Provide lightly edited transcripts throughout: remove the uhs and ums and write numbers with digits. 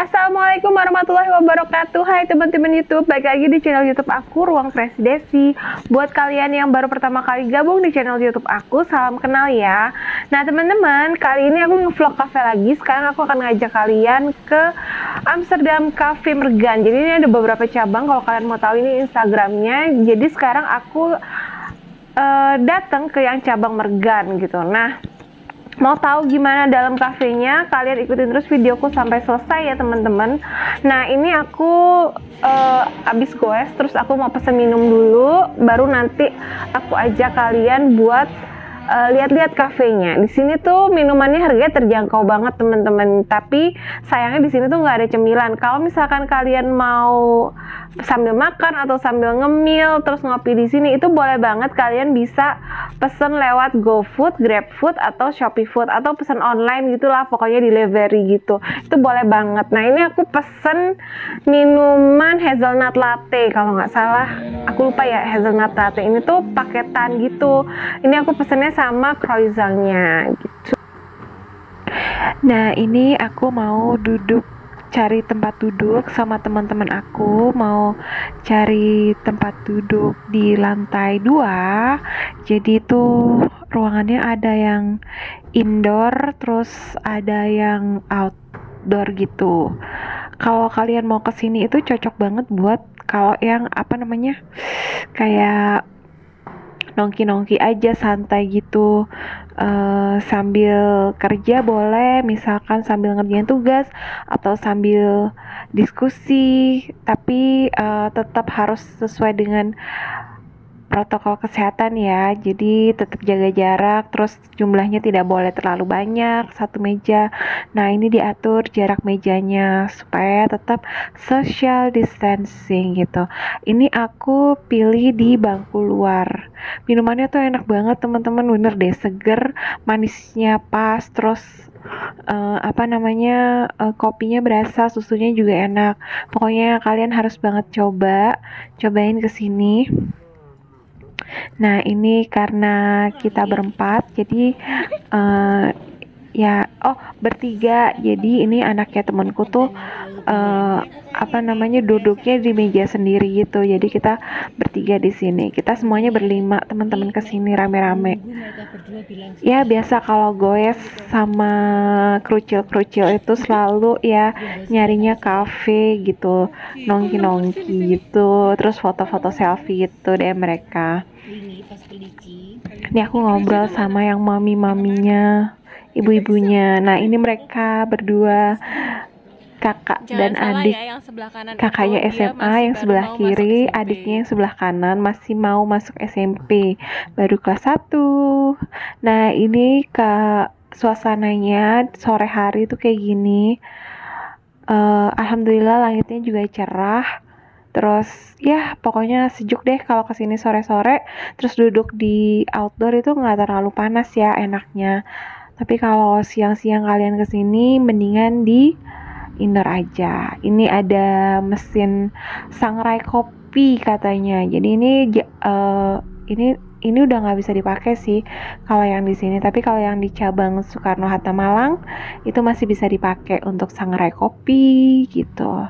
Assalamualaikum warahmatullahi wabarakatuh. Hai teman-teman YouTube, balik lagi di channel YouTube aku, Ruang Presidesi. Buat kalian yang baru pertama kali gabung di channel YouTube aku, salam kenal ya. Nah teman-teman, kali ini aku nge-vlog cafe lagi. Sekarang aku akan ngajak kalian ke Amsterdam Cafe Mergan. Jadi ini ada beberapa cabang, kalau kalian mau tahu ini Instagramnya. Jadi sekarang aku datang ke yang cabang Mergan gitu. Nah, mau tahu gimana dalam kafenya, kalian ikutin terus videoku sampai selesai ya teman-teman. Nah ini aku abis goes, terus aku mau pesen minum dulu, baru nanti aku ajak kalian buat lihat-lihat kafenya. Di sini tuh minumannya harganya terjangkau banget teman-teman, tapi sayangnya di sini tuh nggak ada cemilan. Kalau misalkan kalian mau sambil makan atau sambil ngemil terus ngopi di sini, itu boleh banget kalian bisa pesen lewat GoFood, GrabFood atau ShopeeFood atau pesan online gitulah, pokoknya delivery gitu. Itu boleh banget. Nah ini aku pesen minuman hazelnut latte kalau nggak salah, aku lupa ya, hazelnut latte ini tuh paketan gitu. Ini aku pesennya sama croissantnya gitu. Nah ini aku mau cari tempat duduk sama teman-teman aku, mau cari tempat duduk di lantai 2. Jadi tuh ruangannya ada yang indoor, terus ada yang outdoor gitu. Kalau kalian mau kesini itu cocok banget buat kalau yang kayak nongki-nongki aja, santai gitu, sambil kerja boleh, misalkan sambil ngerjain tugas atau sambil diskusi, tapi tetap harus sesuai dengan protokol kesehatan ya. Jadi tetap jaga jarak, terus jumlahnya tidak boleh terlalu banyak, satu meja. Nah ini diatur jarak mejanya supaya tetap social distancing gitu. Ini aku pilih di bangku luar. Minumannya tuh enak banget teman-teman, bener deh, seger, manisnya pas, terus kopinya berasa, susunya juga enak. Pokoknya kalian harus banget cobain kesini. Nah ini karena kita berempat, jadi bertiga, jadi ini anaknya temanku tuh duduknya di meja sendiri gitu. Jadi kita bertiga di sini, kita semuanya berlima teman-teman kesini rame-rame. Ya biasa kalau goes sama kerucil itu selalu ya nyarinya kafe gitu, nongki-nongki gitu, terus foto-foto selfie gitu deh mereka. Ini aku ngobrol sama yang mami-maminya, ibu-ibunya. Nah ini mereka berdua, kakak dan adik ya, yang sebelah kanan kakaknya SMA yang sebelah kiri, adiknya yang sebelah kanan masih mau masuk SMP, baru kelas 1. Nah ini suasananya sore hari tuh kayak gini. Alhamdulillah langitnya juga cerah, terus ya pokoknya sejuk deh kalau kesini sore-sore. Terus duduk di outdoor itu nggak terlalu panas ya, enaknya. Tapi kalau siang-siang kalian kesini mendingan di indoor aja. Ini ada mesin sangrai kopi katanya. Jadi ini udah nggak bisa dipakai sih kalau yang di sini. Tapi kalau yang di cabang Soekarno Hatta Malang itu masih bisa dipakai untuk sangrai kopi gitu.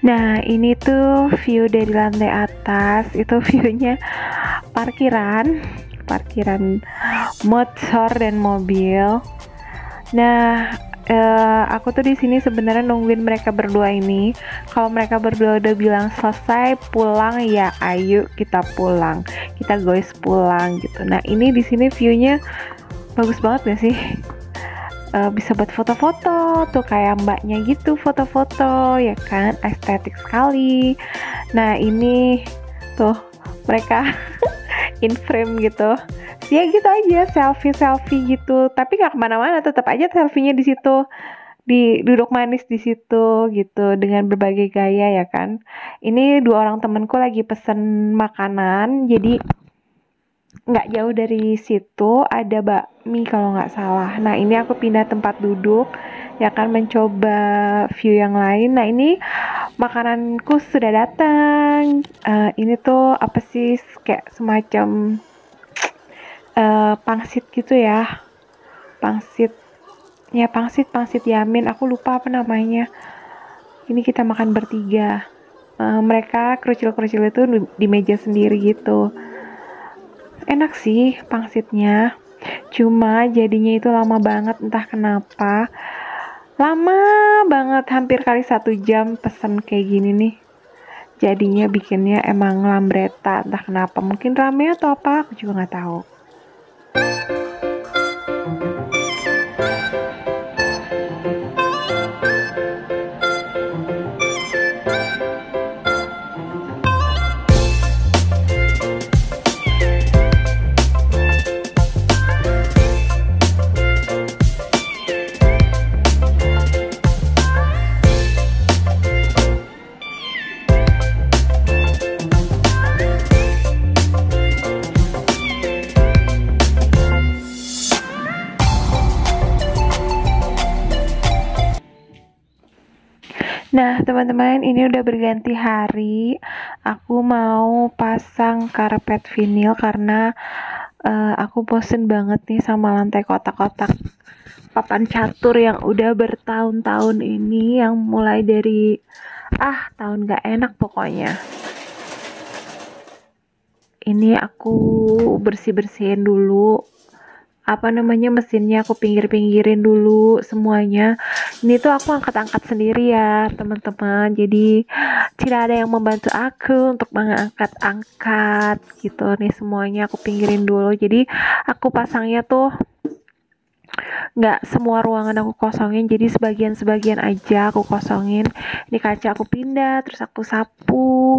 Nah, ini tuh view dari lantai atas. Itu viewnya parkiran motor dan mobil. Nah, aku tuh di sini sebenarnya nungguin mereka berdua ini. Kalau mereka berdua udah bilang selesai pulang, ya ayo kita pulang, kita guys pulang gitu. Nah, ini di sini viewnya bagus banget gak sih? Bisa buat foto-foto tuh kayak mbaknya gitu, foto-foto ya kan, estetik sekali. Nah, ini tuh mereka in frame gitu, ya gitu aja, selfie gitu, tapi nggak kemana-mana, tetap aja selfie-nya di situ, di duduk manis di situ gitu dengan berbagai gaya ya kan. Ini dua orang temenku lagi pesen makanan, jadi nggak jauh dari situ ada bakmi kalau nggak salah. Nah, ini aku pindah tempat duduk ya kan, mencoba view yang lain. Nah, ini makananku sudah datang. Ini tuh apa sih, kayak semacam pangsit gitu ya, pangsit yamin, aku lupa apa namanya. Ini kita makan bertiga. Mereka kerucil-kerucil itu di meja sendiri gitu. Enak sih pangsitnya, cuma jadinya itu lama banget, entah kenapa lama banget, hampir kali 1 jam pesen kayak gini nih. Jadinya bikinnya emang lambreta, entah kenapa, mungkin rame atau apa, aku juga nggak tahu. Nah, teman-teman, ini udah berganti hari. Aku mau pasang karpet vinil karena aku bosen banget nih sama lantai kotak-kotak papan catur yang udah bertahun-tahun ini, yang mulai dari tahun gak enak pokoknya. Ini aku bersih-bersihin dulu, mesinnya aku pinggir-pinggirin dulu semuanya. Ini tuh aku angkat-angkat sendiri ya teman-teman, jadi tidak ada yang membantu aku untuk mengangkat-angkat gitu. Nih semuanya aku pinggirin dulu, jadi aku pasangnya tuh nggak semua ruangan aku kosongin, jadi sebagian-sebagian aja aku kosongin. Ini kaca aku pindah, terus aku sapu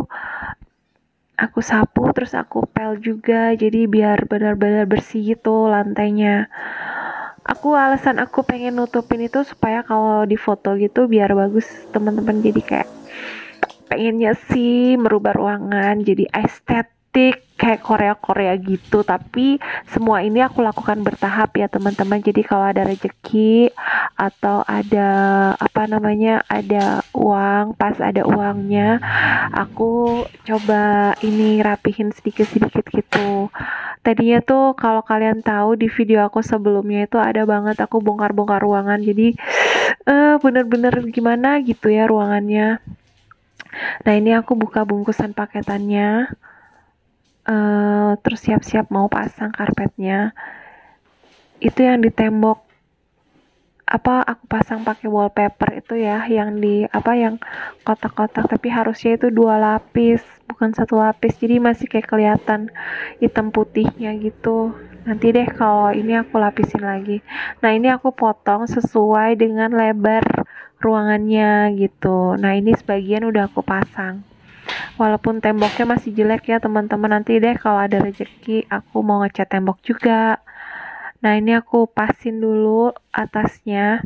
terus aku pel juga, jadi biar benar-benar bersih gitu lantainya. Alasan aku pengen nutupin itu supaya kalau di foto gitu biar bagus teman-teman, jadi kayak pengennya sih merubah ruangan jadi estetik kayak Korea gitu, tapi semua ini aku lakukan bertahap ya teman-teman. Jadi kalau ada rezeki atau ada ada uang, pas ada uangnya aku coba ini rapihin sedikit-sedikit gitu. Tadinya tuh kalau kalian tahu di video aku sebelumnya itu ada banget aku bongkar-bongkar ruangan, jadi bener-bener gimana gitu ya ruangannya. Nah, ini aku buka bungkusan paketannya, terus siap-siap mau pasang karpetnya. Itu yang di tembok aku pasang pakai wallpaper itu ya, yang yang kotak-kotak, tapi harusnya itu 2 lapis bukan 1 lapis, jadi masih kayak kelihatan hitam putihnya gitu. Nanti deh kalau ini aku lapisin lagi. Nah, ini aku potong sesuai dengan lebar ruangannya gitu. Nah, ini sebagian udah aku pasang, walaupun temboknya masih jelek ya teman-teman. Nanti deh kalau ada rezeki aku mau ngecat tembok juga. Nah, ini aku pasin dulu atasnya.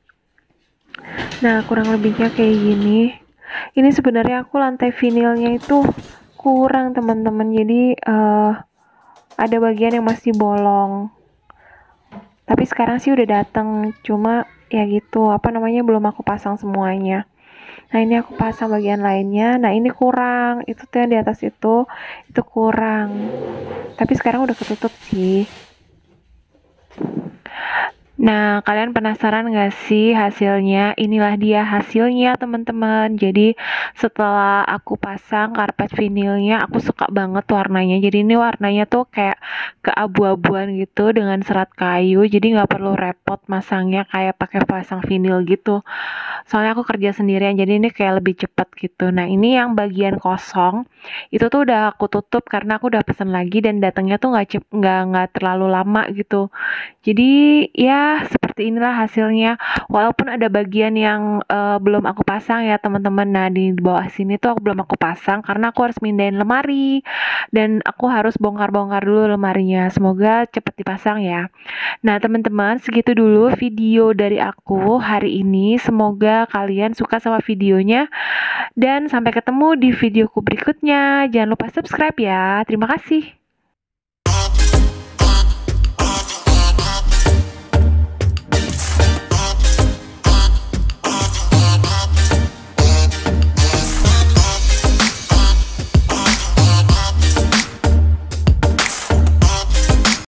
Nah, kurang lebihnya kayak gini. Ini sebenarnya aku lantai vinilnya itu kurang teman-teman, jadi ada bagian yang masih bolong. Tapi sekarang sih udah dateng, cuma ya gitu, belum aku pasang semuanya. Nah, ini aku pasang bagian lainnya. Nah, ini kurang, itu tuh yang di atas itu kurang. Tapi sekarang udah ketutup sih. Nah, kalian penasaran gak sih hasilnya? Inilah dia hasilnya, teman-teman. Jadi, setelah aku pasang karpet vinilnya, aku suka banget warnanya. Jadi, ini warnanya tuh kayak keabu-abuan gitu dengan serat kayu. Jadi, nggak perlu repot masangnya kayak pakai pasang vinil gitu. Soalnya aku kerja sendirian, jadi ini kayak lebih cepat gitu. Nah, ini yang bagian kosong, itu tuh udah aku tutup karena aku udah pesen lagi dan datangnya tuh nggak terlalu lama gitu. Jadi ya seperti inilah hasilnya. Walaupun ada bagian yang belum aku pasang ya teman-teman. Nah di bawah sini tuh belum aku pasang karena aku harus mindahin lemari dan aku harus bongkar-bongkar dulu lemarinya. Semoga cepat dipasang ya. Nah teman-teman segitu dulu video dari aku hari ini. Semoga kalian suka sama videonya dan sampai ketemu di videoku berikutnya. Jangan lupa subscribe ya. Terima kasih.